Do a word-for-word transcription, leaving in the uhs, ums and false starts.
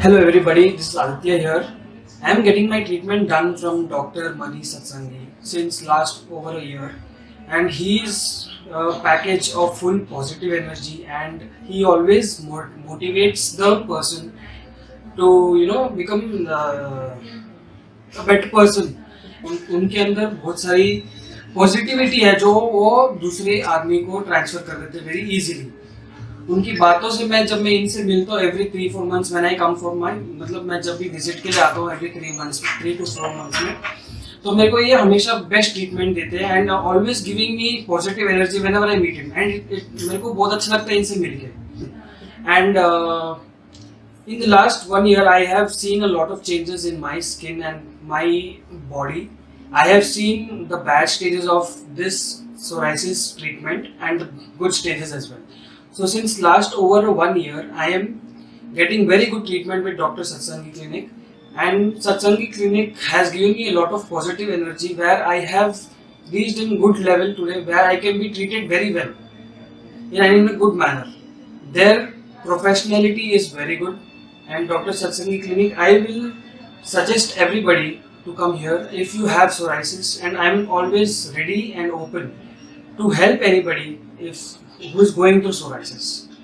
Hello everybody, this is Aditya here. I am getting my treatment done from Doctor Mani Satsangi since last over a year, and he is a package of full positive energy, and he always mo- motivates the person to you know become uh, a better person. उन, उनके अंदर बहुत सारी positivity है जो वो दूसरे आदमी को ट्रांसफर कर देते वेरी इजीली. उनकी बातों से मैं जब मैं इनसे मिलता हूँ every three four months when I come for my मतलब मैं जब भी विजिट के लिए आता हूँ every three months three two four months में, तो मेरे को ये हमेशा बेस्ट ट्रीटमेंट देते हैं and always giving me positive energy whenever I meet him. And मेरे को बहुत अच्छा लगता है इनसे मिलके. And in the last one year I have seen a lot of changes in my skin and my body. I have seen the bad stages of this psoriasis treatment and the good stages as well. So since last over one year I am getting very good treatment with Doctor Satsangi Clinic, and Satsangi Clinic has given me a lot of positive energy where I have reached in good level today where I can be treated very well in a good manner. Their professionality is very good. And Doctor Satsangi Clinic, I will suggest everybody to come here if you have psoriasis, and I am always ready and open to help anybody if who is going through psoriasis.